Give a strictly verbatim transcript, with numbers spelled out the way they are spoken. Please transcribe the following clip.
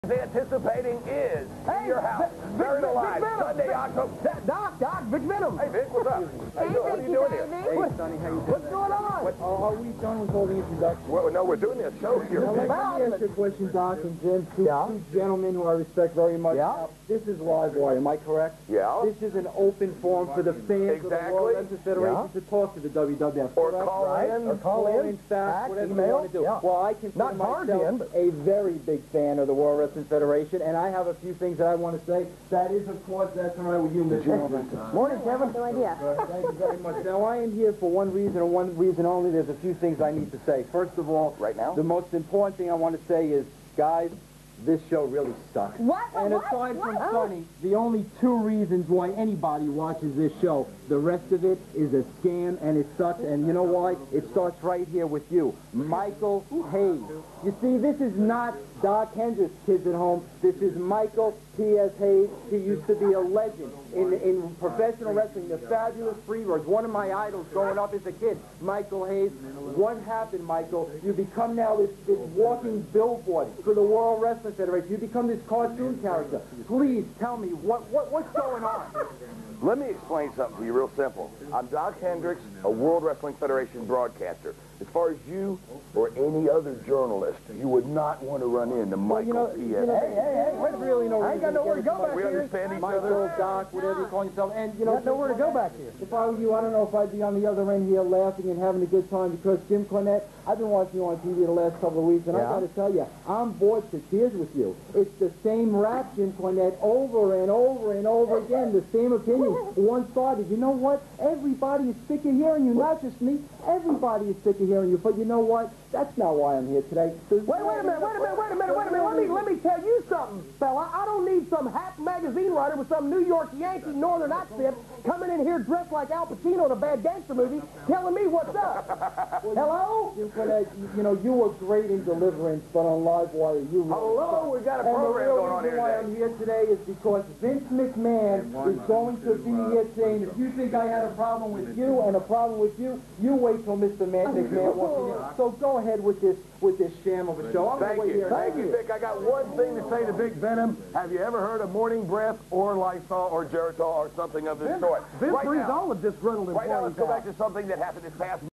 Anticipating is hey, in your house, buried alive, Sunday, October. Doc, Doc, Vic Venom. Hey, Vic, what's up? How you doing? What are you doing here? Hey, Sonny, how you doing? What's going on? What, uh, are we done with all the introductions? Well, no, we're doing this show here. Now, let me ask you a question, Doc and Jim, two, Yeah. two gentlemen who I respect very much. Yeah. Now, this is Livewire, am I correct? Yeah. This is an open forum for the fans Exactly. of the World Wrestling Federation Yeah. to talk to the W W F. Or correct? call Right. in. Or call in. in fact, Fax, whatever email. you want to do. Yeah. Well, I consider Not hard myself in, but- a very big fan of the World Wrestling Federation, and I have a few things that I want to say. That is, of course, that's all right with you, Mister Morning, Kevin. No idea. Thank you very much. Now, I am here for one reason and one reason only. There's a few things I need to say. First of all, Right now? the most important thing I want to say is, guys, this show really sucks. What? And What? aside from What? Sonny, the only two reasons why anybody watches this show, the rest of it is a scam and it sucks. And you know why? It starts right here with you, Michael Hayes. You see, this is not Doc Hendricks' kids at home. This is Michael P S. Hayes. He used to be a legend in, in professional wrestling, the fabulous Freebirds, one of my idols growing up as a kid, Michael Hayes. What happened, Michael? You become now this, this walking billboard for the World Wrestling Federation. You become this cartoon character. Please tell me, what, what what's going on? Let me explain something to you real simple. I'm Doc Hendricks, a World Wrestling Federation broadcaster. As far as you or any other journalist, you would not want to run into Michael you know, P S. you know, Hey, hey, hey, there's really no I ain't got reason to nowhere to get go back We here. understand each Michael, other. Doc, whatever you call yourself. And, you know, Got nowhere to go back here. if I were you, I don't know if I'd be on the other end here laughing and having a good time because Jim Cornette, I've been watching you on T V the last couple of weeks, and Yeah. I got to tell you, I'm bored to tears with you. It's the same rap, Jim Cornette, over and over and over again, the same opinion, one-sided. You know what? Everybody is sick of hearing you, not just me. Everybody is sick of hearing you. But you know what? That's not why I'm here today. Wait, wait a minute, wait a minute, wait a minute, wait a minute. Let me, let me tell you something, fella. I don't need some hack magazine writer with some New York Yankee Northern accent coming in here dressed like Al Pacino in a bad gangster movie telling me what's up. Hello? Jim Cornette, you, you know, you were great in Deliverance, but on Livewire, you really Hello, we've got a And the program real going on reason here why today. I'm here today is because Vince McMahon is going to be here today. And if you think I had a problem with you and a problem with you, you wait till Mister Man McMahon walks in here. So go ahead with this with this sham of a show. I'm Thank gonna wait you. here. Thank you, Vic. I got one thing to say to Vic Venom. Have you ever heard of Morning Breath or Lysol or Geritol or something of this sort? Vince Right brings now, all the disgruntled right now, employees let's go out. back to something that happened this past